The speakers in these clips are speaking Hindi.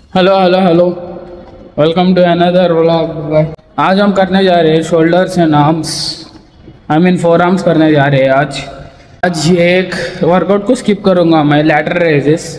Hello hello hello. Welcome to another vlog. आज हम करने जा रहे हैं shoulders and arms. I mean forearms करने जा रहे हैं आज एक वर्कआउट को स्किप करूंगा मैं, lateral raises.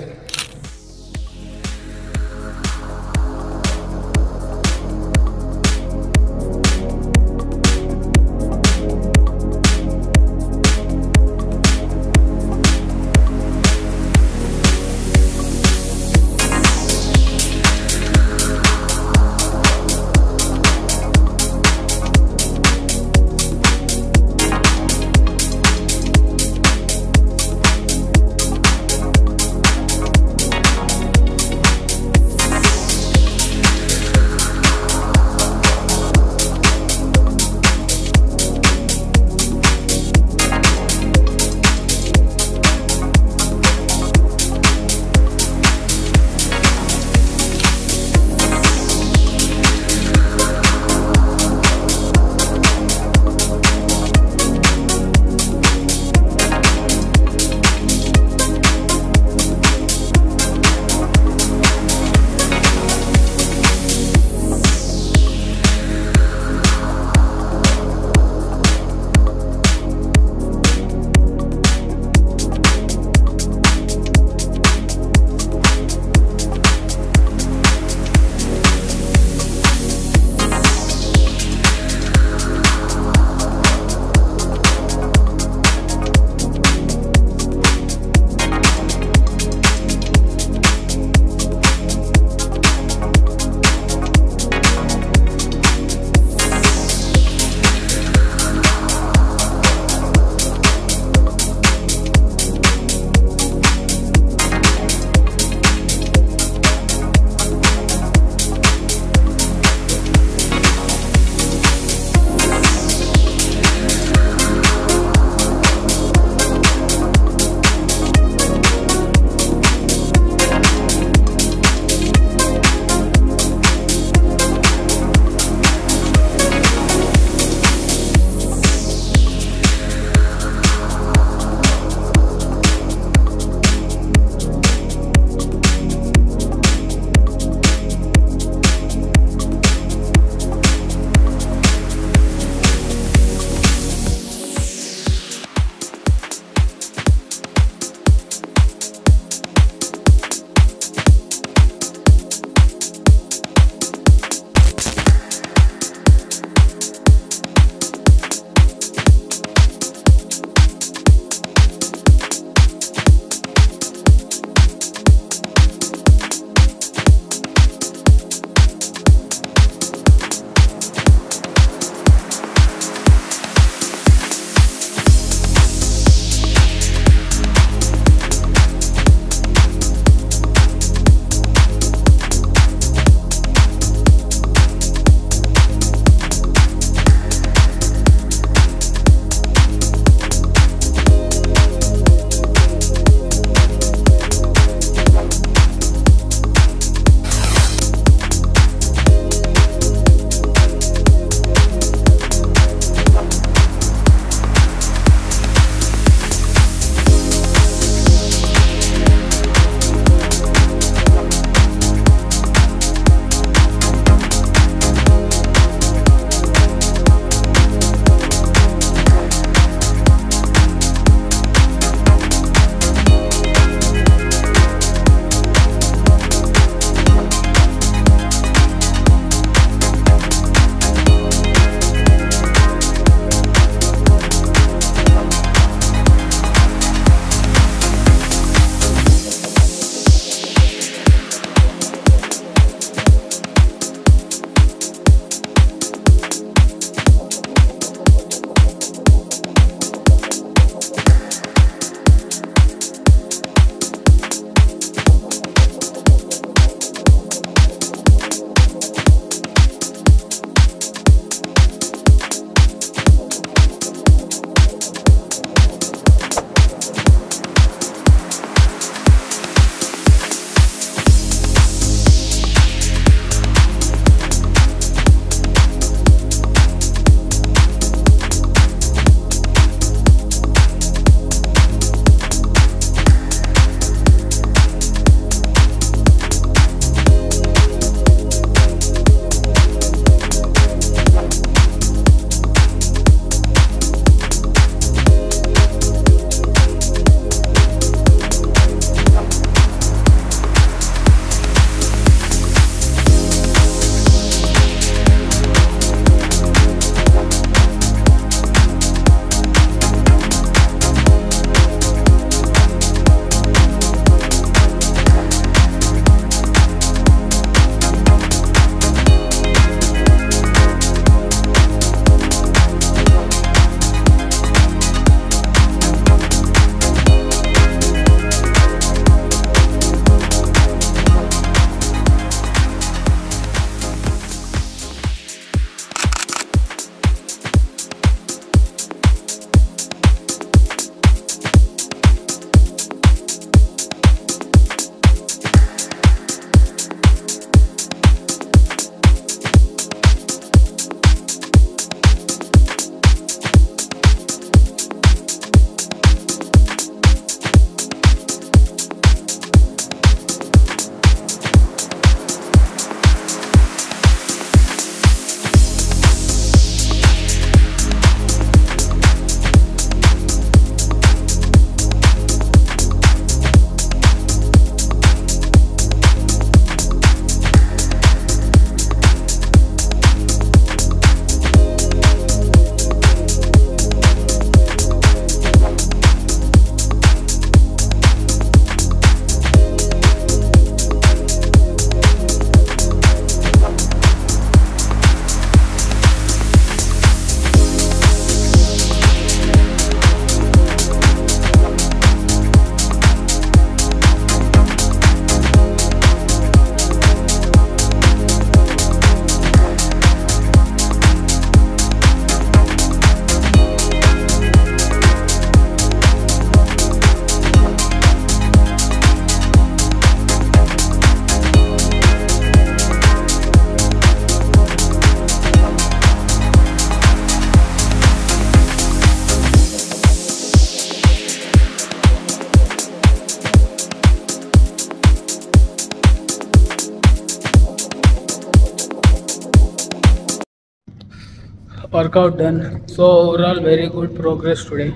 workout done. So overall very good progress today.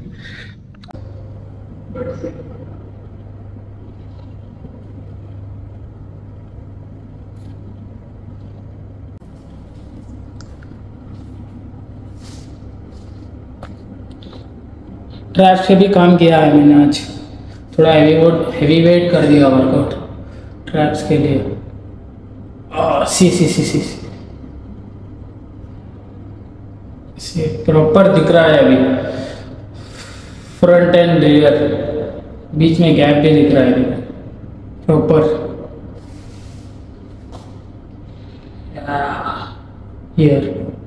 Traps पे भी काम किया है मैंने आज, थोड़ा हेवी वेट कर दिया वर्कआउट ट्रैप्स के लिए। सी सी सी सी सी प्रॉपर दिख रहा है अभी, फ्रंट एंड रियर, बीच में गैप भी दिख रहा है अभी प्रॉपर। हियर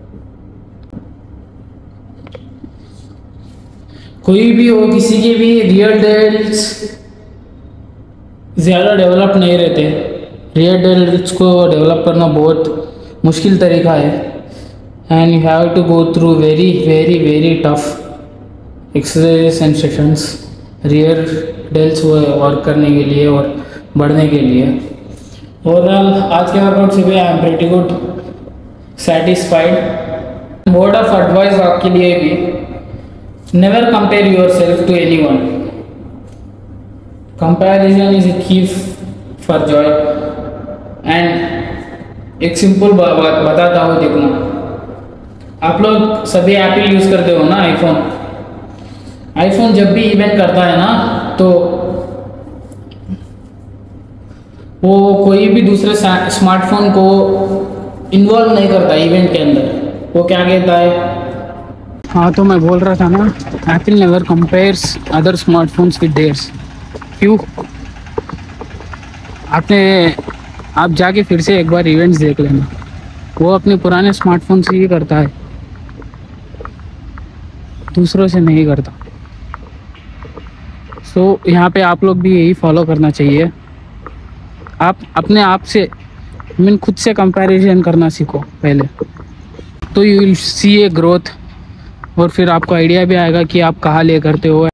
कोई भी हो, किसी के भी रियर डेल्ट्स ज़्यादा डेवलप नहीं रहते। रियर डेल्ट्स को डेवलप करना बहुत मुश्किल तरीका है, and you have to go through very very very tough exercise and sessions rear delts work करने के लिए और बढ़ने के लिए। ओवरऑल आज के वर्कआउट से भी I am pretty good satisfied. Word of advice आपके लिए भी, never compare yourself to anyone. Comparison is a thief for joy. And एक सिंपल बात बताता हूँ, देखना, आप लोग सभी एप्पल यूज़ करते हो ना, आईफोन जब भी इवेंट करता है ना, तो वो कोई भी दूसरे स्मार्टफोन को इन्वॉल्व नहीं करता इवेंट के अंदर। वो क्या कहता है, हाँ तो मैं बोल रहा था ना, Apple never compares other smartphones with theirs. क्यों? आप जाके फिर से एक बार इवेंट्स देख लेना, वो अपने पुराने स्मार्टफोन से ही करता है, दूसरों से नहीं करता। सो यहाँ पे आप लोग भी यही फॉलो करना चाहिए। आप अपने आप से खुद से कंपैरिजन करना सीखो पहले, तो you will see a growth, और फिर आपको आइडिया भी आएगा कि आप कहाँ ले करते हो।